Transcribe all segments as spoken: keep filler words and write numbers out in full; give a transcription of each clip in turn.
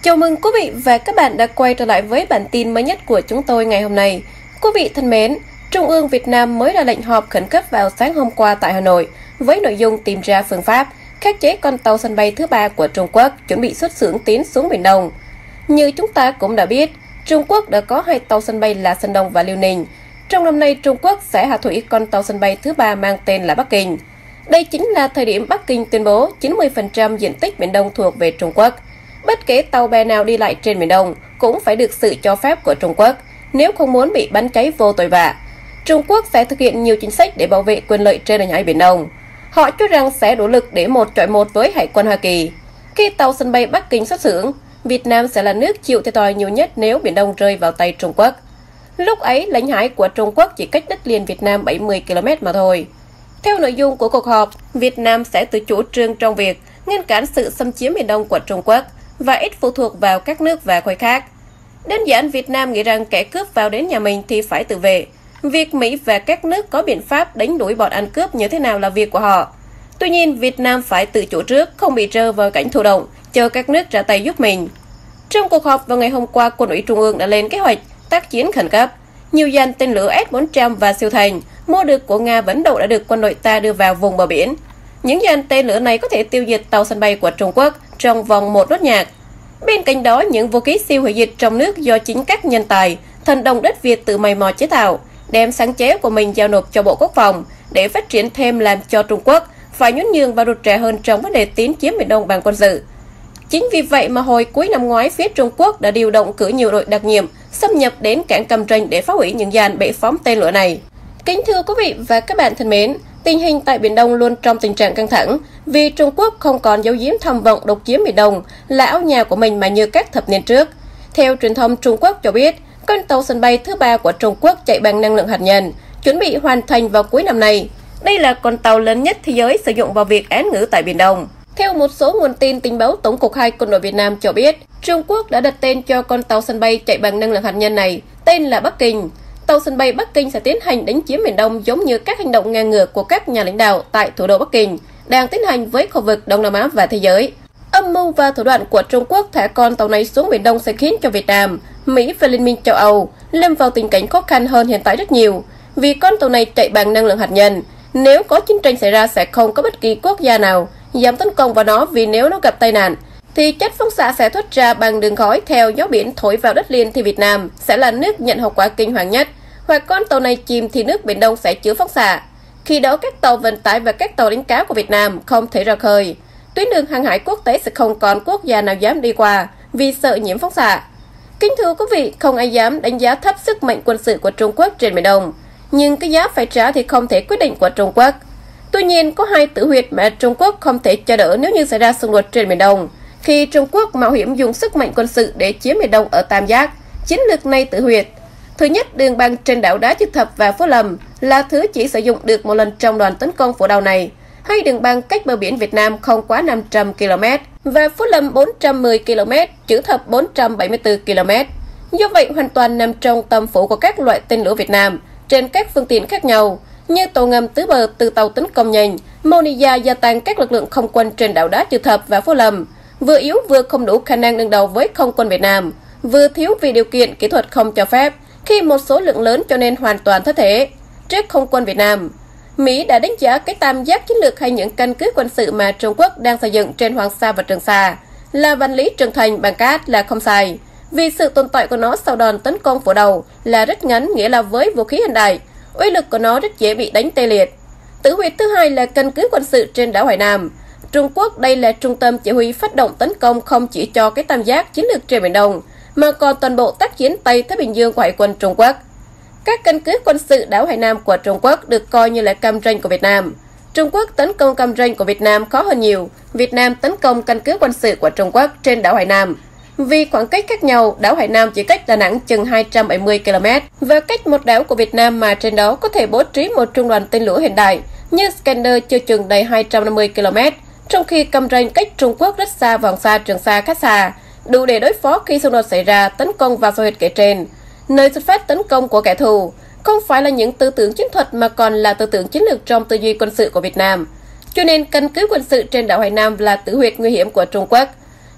Chào mừng quý vị và các bạn đã quay trở lại với bản tin mới nhất của chúng tôi ngày hôm nay. Quý vị thân mến, Trung ương Việt Nam mới ra lệnh họp khẩn cấp vào sáng hôm qua tại Hà Nội với nội dung tìm ra phương pháp khắc chế con tàu sân bay thứ ba của Trung Quốc chuẩn bị xuất xưởng tiến xuống Biển Đông. Như chúng ta cũng đã biết, Trung Quốc đã có hai tàu sân bay là Sơn Đông và Liêu Ninh. Trong năm nay, Trung Quốc sẽ hạ thủy con tàu sân bay thứ ba mang tên là Bắc Kinh. Đây chính là thời điểm Bắc Kinh tuyên bố chín mươi phần trăm diện tích Biển Đông thuộc về Trung Quốc. Bất kể tàu bè nào đi lại trên Biển Đông cũng phải được sự cho phép của Trung Quốc, nếu không muốn bị bắn cháy vô tội vạ. Trung Quốc sẽ thực hiện nhiều chính sách để bảo vệ quyền lợi trên lãnh hải Biển Đông. Họ cho rằng sẽ nỗ lực để một chọi một với Hải quân Hoa Kỳ. Khi tàu sân bay Bắc Kinh xuất xưởng, Việt Nam sẽ là nước chịu thiệt thòi nhiều nhất nếu Biển Đông rơi vào tay Trung Quốc. Lúc ấy, lãnh hải của Trung Quốc chỉ cách đất liền Việt Nam bảy mươi ki lô mét mà thôi. Theo nội dung của cuộc họp, Việt Nam sẽ tự chủ trương trong việc ngăn cản sự xâm chiếm Biển Đông của Trung Quốc và ít phụ thuộc vào các nước và khối khác. Đơn giản, Việt Nam nghĩ rằng kẻ cướp vào đến nhà mình thì phải tự vệ. Việc Mỹ và các nước có biện pháp đánh đuổi bọn ăn cướp như thế nào là việc của họ. Tuy nhiên, Việt Nam phải tự chủ trước, không bị rơi vào cảnh thụ động, chờ các nước ra tay giúp mình. Trong cuộc họp vào ngày hôm qua, Quân ủy Trung ương đã lên kế hoạch tác chiến khẩn cấp. Nhiều dàn tên lửa S bốn trăm và siêu thành mua được của Nga và Ấn Độ đã được quân đội ta đưa vào vùng bờ biển. Những dàn tên lửa này có thể tiêu diệt tàu sân bay của Trung Quốc trong vòng một nốt nhạc. Bên cạnh đó, những vũ khí siêu hủy diệt trong nước do chính các nhân tài, thần đồng đất Việt tự mày mò chế tạo, đem sáng chế của mình giao nộp cho Bộ Quốc phòng để phát triển thêm, làm cho Trung Quốc phải nhún nhường và rụt rè hơn trong vấn đề tiến chiếm Biển Đông bằng quân sự. Chính vì vậy mà hồi cuối năm ngoái, phía Trung Quốc đã điều động cử nhiều đội đặc nhiệm xâm nhập đến cảng Cam Ranh để phá hủy những dàn bệ phóng tên lửa này. Kính thưa quý vị và các bạn thân mến, tình hình tại Biển Đông luôn trong tình trạng căng thẳng vì Trung Quốc không còn giấu giếm tham vọng độc chiếm Biển Đông là áo nhà của mình mà như các thập niên trước. Theo truyền thông Trung Quốc cho biết, con tàu sân bay thứ ba của Trung Quốc chạy bằng năng lượng hạt nhân, chuẩn bị hoàn thành vào cuối năm nay. Đây là con tàu lớn nhất thế giới sử dụng vào việc án ngữ tại Biển Đông. Theo một số nguồn tin tình báo, Tổng cục hai Quân đội Việt Nam cho biết, Trung Quốc đã đặt tên cho con tàu sân bay chạy bằng năng lượng hạt nhân này, tên là Bắc Kinh. Tàu sân bay Bắc Kinh sẽ tiến hành đánh chiếm Biển Đông giống như các hành động ngang ngược của các nhà lãnh đạo tại thủ đô Bắc Kinh đang tiến hành với khu vực Đông Nam Á và thế giới. Âm mưu và thủ đoạn của Trung Quốc thả con tàu này xuống Biển Đông sẽ khiến cho Việt Nam, Mỹ và Liên minh châu Âu lâm vào tình cảnh khó khăn hơn hiện tại rất nhiều. Vì con tàu này chạy bằng năng lượng hạt nhân, nếu có chiến tranh xảy ra sẽ không có bất kỳ quốc gia nào dám tấn công vào nó, vì nếu nó gặp tai nạn thì chất phóng xạ sẽ thoát ra bằng đường khói theo gió biển thổi vào đất liền thì Việt Nam sẽ là nước nhận hậu quả kinh hoàng nhất. Hoặc con tàu này chìm thì nước Biển Đông sẽ chứa phóng xạ. Khi đó các tàu vận tải và các tàu đánh cá của Việt Nam không thể ra khơi. Tuyến đường hàng hải quốc tế sẽ không còn quốc gia nào dám đi qua vì sợ nhiễm phóng xạ. Kính thưa quý vị, không ai dám đánh giá thấp sức mạnh quân sự của Trung Quốc trên Biển Đông, nhưng cái giá phải trả thì không thể quyết định của Trung Quốc. Tuy nhiên, có hai tử huyệt mà Trung Quốc không thể chờ đỡ nếu như xảy ra xung đột trên Biển Đông. Khi Trung Quốc mạo hiểm dùng sức mạnh quân sự để chiếm Biển Đông ở Tam Giác, chiến lược này tử huyệt. Thứ nhất, đường băng trên đảo Đá Chữ Thập và Phú Lâm là thứ chỉ sử dụng được một lần trong đoàn tấn công phủ đầu này, hay đường băng cách bờ biển Việt Nam không quá năm trăm ki lô mét và Phú Lâm bốn trăm mười ki lô mét, Chữ Thập bốn trăm bảy mươi tư ki lô mét. Do vậy, hoàn toàn nằm trong tâm phủ của các loại tên lửa Việt Nam trên các phương tiện khác nhau, như tàu ngầm tứ bờ từ tàu tấn công nhanh, Moniya gia tăng các lực lượng không quân trên đảo Đá Chữ Thập và Phú Lâm, vừa yếu vừa không đủ khả năng đương đầu với không quân Việt Nam, vừa thiếu vì điều kiện kỹ thuật không cho phép, khi một số lượng lớn cho nên hoàn toàn thất thế trước không quân Việt Nam. Mỹ đã đánh giá cái tam giác chiến lược hay những căn cứ quân sự mà Trung Quốc đang xây dựng trên Hoàng Sa và Trường Sa là Văn Lý Trường Thành bằng cát là không sai, vì sự tồn tại của nó sau đòn tấn công phủ đầu là rất ngắn, nghĩa là với vũ khí hiện đại, uy lực của nó rất dễ bị đánh tê liệt. Tử huyệt thứ hai là căn cứ quân sự trên đảo Hải Nam. Trung Quốc đây là trung tâm chỉ huy phát động tấn công không chỉ cho cái tam giác chiến lược trên Biển Đông, mà còn toàn bộ tác chiến Tây Thái Bình Dương của Hải quân Trung Quốc. Các căn cứ quân sự đảo Hải Nam của Trung Quốc được coi như là Cam Ranh của Việt Nam. Trung Quốc tấn công Cam Ranh của Việt Nam khó hơn nhiều. Việt Nam tấn công căn cứ quân sự của Trung Quốc trên đảo Hải Nam. Vì khoảng cách khác nhau, đảo Hải Nam chỉ cách Đà Nẵng chừng hai trăm bảy mươi ki lô mét và cách một đảo của Việt Nam mà trên đó có thể bố trí một trung đoàn tên lửa hiện đại như Scanner chưa chừng đầy hai trăm năm mươi ki lô mét, trong khi Cam Ranh cách Trung Quốc rất xa, Hoàng Sa, Trường Sa khá xa, đủ để đối phó khi xung đột xảy ra, tấn công vào sao huyệt kể trên. Nơi xuất phát tấn công của kẻ thù không phải là những tư tưởng chiến thuật mà còn là tư tưởng chiến lược trong tư duy quân sự của Việt Nam. Cho nên căn cứ quân sự trên đảo Hải Nam là tử huyệt nguy hiểm của Trung Quốc.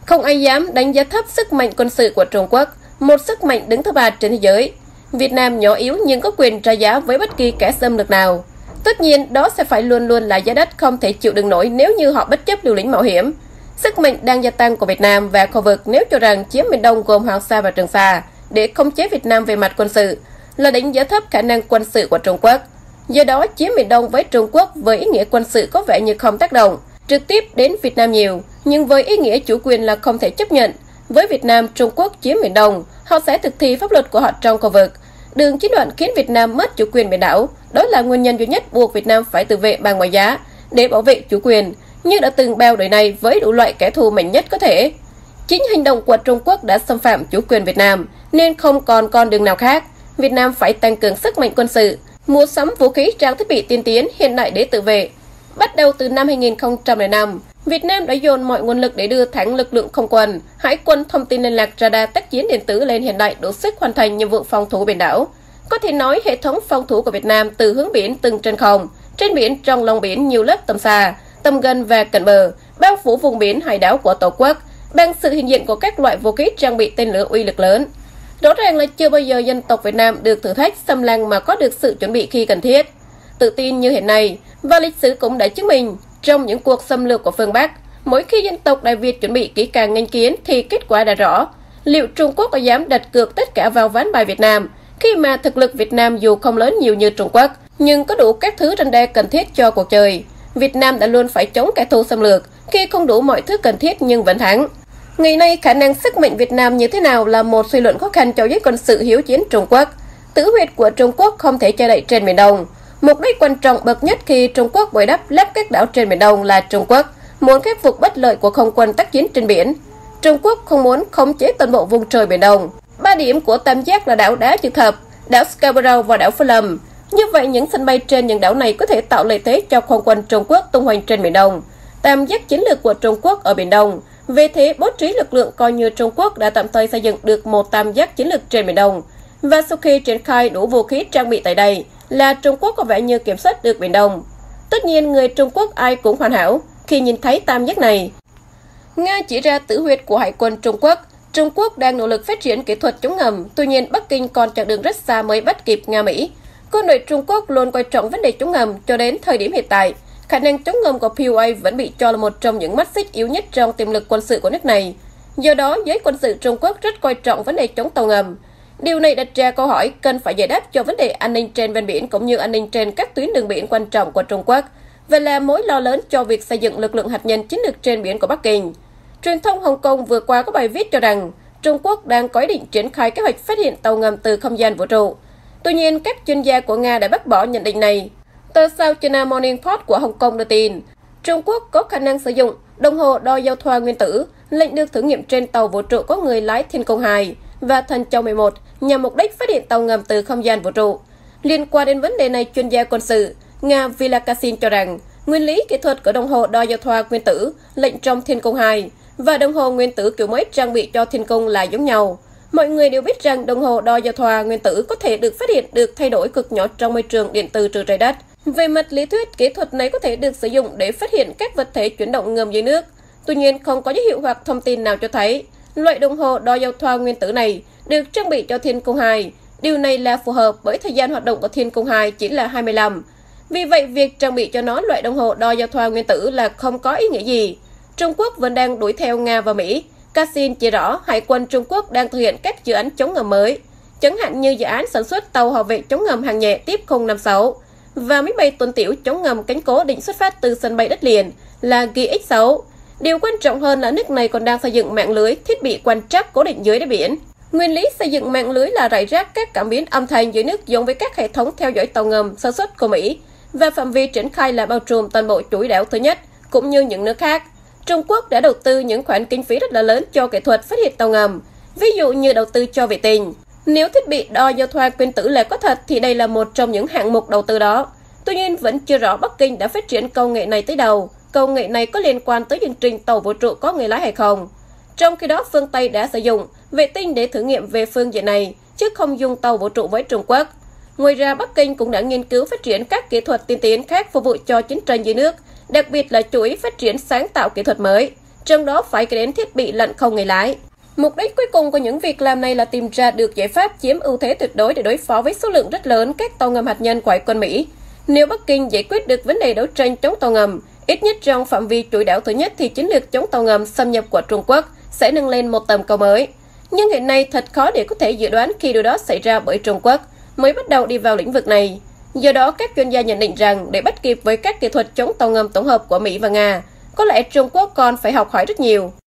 Không ai dám đánh giá thấp sức mạnh quân sự của Trung Quốc, một sức mạnh đứng thứ ba trên thế giới. Việt Nam nhỏ yếu nhưng có quyền trả giá với bất kỳ kẻ xâm lược nào. Tất nhiên, đó sẽ phải luôn luôn là giá đất không thể chịu đựng nổi nếu như họ bất chấp liều lĩnh mạo hiểm. Sức mạnh đang gia tăng của Việt Nam và khu vực nếu cho rằng chiếm Biển Đông gồm Hoàng Sa và Trường Sa để khống chế Việt Nam về mặt quân sự là đánh giá thấp khả năng quân sự của Trung Quốc. Do đó, chiếm Biển Đông với Trung Quốc với ý nghĩa quân sự có vẻ như không tác động trực tiếp đến Việt Nam nhiều, nhưng với ý nghĩa chủ quyền là không thể chấp nhận. Với Việt Nam, Trung Quốc chiếm Biển Đông, họ sẽ thực thi pháp luật của họ trong khu vực. Đường chín đoạn khiến Việt Nam mất chủ quyền biển đảo, đó là nguyên nhân duy nhất buộc Việt Nam phải tự vệ bằng ngoại giá để bảo vệ chủ quyền, như đã từng bao đời này với đủ loại kẻ thù mạnh nhất có thể. Chính hành động của Trung Quốc đã xâm phạm chủ quyền Việt Nam, nên không còn con đường nào khác. Việt Nam phải tăng cường sức mạnh quân sự, mua sắm vũ khí trang thiết bị tiên tiến hiện đại để tự vệ. Bắt đầu từ năm hai nghìn không trăm lẻ năm, Việt Nam đã dồn mọi nguồn lực để đưa thẳng lực lượng không quân, hải quân, thông tin liên lạc, radar, tác chiến điện tử lên hiện đại đủ sức hoàn thành nhiệm vụ phòng thủ biển đảo. Có thể nói hệ thống phòng thủ của Việt Nam từ hướng biển từng trên không, trên biển, trong lòng biển nhiều lớp tầm xa, tầm gần và cận bờ, bao phủ vùng biển hải đảo của Tổ quốc bằng sự hiện diện của các loại vũ khí trang bị tên lửa uy lực lớn. Rõ ràng là chưa bao giờ dân tộc Việt Nam được thử thách xâm lăng mà có được sự chuẩn bị khi cần thiết. Tự tin như hiện nay, và lịch sử cũng đã chứng minh, trong những cuộc xâm lược của phương Bắc, mỗi khi dân tộc Đại Việt chuẩn bị kỹ càng nghênh chiến thì kết quả đã rõ. Liệu Trung Quốc có dám đặt cược tất cả vào ván bài Việt Nam, khi mà thực lực Việt Nam dù không lớn nhiều như Trung Quốc, nhưng có đủ các thứ răn đe cần thiết cho cuộc chơi. Việt Nam đã luôn phải chống kẻ thù xâm lược, khi không đủ mọi thứ cần thiết nhưng vẫn thắng. Ngày nay, khả năng sức mạnh Việt Nam như thế nào là một suy luận khó khăn cho giới quân sự hiếu chiến Trung Quốc. Tử huyệt của Trung Quốc không thể che đậy trên Biển Đông. Mục đích quan trọng bậc nhất khi Trung Quốc bồi đắp lấp các đảo trên Biển Đông là Trung Quốc muốn khắc phục bất lợi của không quân tác chiến trên biển. Trung Quốc không muốn khống chế toàn bộ vùng trời Biển Đông. Ba điểm của tam giác là đảo Đá Chữ Thập, đảo Scarborough và đảo Phú Lâm. Như vậy, những sân bay trên những đảo này có thể tạo lợi thế cho không quân Trung Quốc tung hoành trên Biển Đông. Tam giác chiến lược của Trung Quốc ở Biển Đông. Về thế, bố trí lực lượng coi như Trung Quốc đã tạm thời xây dựng được một tam giác chiến lược trên Biển Đông. Và sau khi triển khai đủ vũ khí trang bị tại đây, là Trung Quốc có vẻ như kiểm soát được Biển Đông. Tất nhiên, người Trung Quốc ai cũng hoàn hảo khi nhìn thấy tam giác này. Nga chỉ ra tử huyệt của Hải quân Trung Quốc. Trung Quốc đang nỗ lực phát triển kỹ thuật chống ngầm, tuy nhiên Bắc Kinh còn chặng đường rất xa mới bắt kịp Nga-Mỹ. Quân đội Trung Quốc luôn coi trọng vấn đề chống ngầm cho đến thời điểm hiện tại. Khả năng chống ngầm của pê u a vẫn bị cho là một trong những mắt xích yếu nhất trong tiềm lực quân sự của nước này. Do đó, giới quân sự Trung Quốc rất coi trọng vấn đề chống tàu ngầm. Điều này đặt ra câu hỏi cần phải giải đáp cho vấn đề an ninh trên ven biển cũng như an ninh trên các tuyến đường biển quan trọng của Trung Quốc, và là mối lo lớn cho việc xây dựng lực lượng hạt nhân chiến lược trên biển của Bắc Kinh. Truyền thông Hồng Kông vừa qua có bài viết cho rằng Trung Quốc đang có ý định triển khai kế hoạch phát hiện tàu ngầm từ không gian vũ trụ. Tuy nhiên, các chuyên gia của Nga đã bác bỏ nhận định này. Tờ South China Morning Post của Hồng Kông đưa tin, Trung Quốc có khả năng sử dụng đồng hồ đo giao thoa nguyên tử, lệnh được thử nghiệm trên tàu vũ trụ có người lái Thiên Cung hai và Thần Châu mười một nhằm mục đích phát hiện tàu ngầm từ không gian vũ trụ. Liên quan đến vấn đề này, chuyên gia quân sự Nga Vilakasin cho rằng nguyên lý kỹ thuật của đồng hồ đo giao thoa nguyên tử, lệnh trong Thiên Cung hai và đồng hồ nguyên tử kiểu mới trang bị cho Thiên Cung là giống nhau. Mọi người đều biết rằng đồng hồ đo giao thoa nguyên tử có thể được phát hiện được thay đổi cực nhỏ trong môi trường điện từ trừ trái đất. Về mặt lý thuyết, kỹ thuật này có thể được sử dụng để phát hiện các vật thể chuyển động ngầm dưới nước. Tuy nhiên, không có dấu hiệu hoặc thông tin nào cho thấy loại đồng hồ đo giao thoa nguyên tử này được trang bị cho Thiên Cung hai. Điều này là phù hợp bởi thời gian hoạt động của Thiên Cung hai chỉ là hai mươi lăm. Vì vậy, việc trang bị cho nó loại đồng hồ đo giao thoa nguyên tử là không có ý nghĩa gì. Trung Quốc vẫn đang đuổi theo Nga và Mỹ. Cassin chỉ rõ Hải quân Trung Quốc đang thực hiện các dự án chống ngầm mới, chẳng hạn như dự án sản xuất tàu hỏa vệ chống ngầm hạng nhẹ tiếp không năm sáu và máy bay tuần tiểu chống ngầm cánh cố định xuất phát từ sân bay đất liền là G X sáu. Điều quan trọng hơn là nước này còn đang xây dựng mạng lưới thiết bị quan trắc cố định dưới đáy biển. Nguyên lý xây dựng mạng lưới là rải rác các cảm biến âm thanh dưới nước giống với các hệ thống theo dõi tàu ngầm sản xuất của Mỹ, và phạm vi triển khai là bao trùm toàn bộ chuỗi đảo thứ nhất cũng như những nước khác. Trung Quốc đã đầu tư những khoản kinh phí rất là lớn cho kỹ thuật phát hiện tàu ngầm, ví dụ như đầu tư cho vệ tinh. Nếu thiết bị đo giao thoa nguyên tử là có thật thì đây là một trong những hạng mục đầu tư đó. Tuy nhiên, vẫn chưa rõ Bắc Kinh đã phát triển công nghệ này tới đâu, công nghệ này có liên quan tới hành trình tàu vũ trụ có người lái hay không. Trong khi đó, phương Tây đã sử dụng vệ tinh để thử nghiệm về phương diện này, chứ không dùng tàu vũ trụ với Trung Quốc. Ngoài ra, Bắc Kinh cũng đã nghiên cứu phát triển các kỹ thuật tiên tiến khác phục vụ cho chiến tranh dưới nước, đặc biệt là chuỗi phát triển sáng tạo kỹ thuật mới, trong đó phải kể đến thiết bị lặn không người lái. Mục đích cuối cùng của những việc làm này là tìm ra được giải pháp chiếm ưu thế tuyệt đối để đối phó với số lượng rất lớn các tàu ngầm hạt nhân của Hải quân Mỹ. Nếu Bắc Kinh giải quyết được vấn đề đấu tranh chống tàu ngầm, ít nhất trong phạm vi chuỗi đảo thứ nhất, thì chiến lược chống tàu ngầm xâm nhập của Trung Quốc sẽ nâng lên một tầm cao mới. Nhưng hiện nay thật khó để có thể dự đoán khi điều đó xảy ra, bởi Trung Quốc mới bắt đầu đi vào lĩnh vực này. Do đó, các chuyên gia nhận định rằng để bắt kịp với các kỹ thuật chống tàu ngầm tổng hợp của Mỹ và Nga, có lẽ Trung Quốc còn phải học hỏi rất nhiều.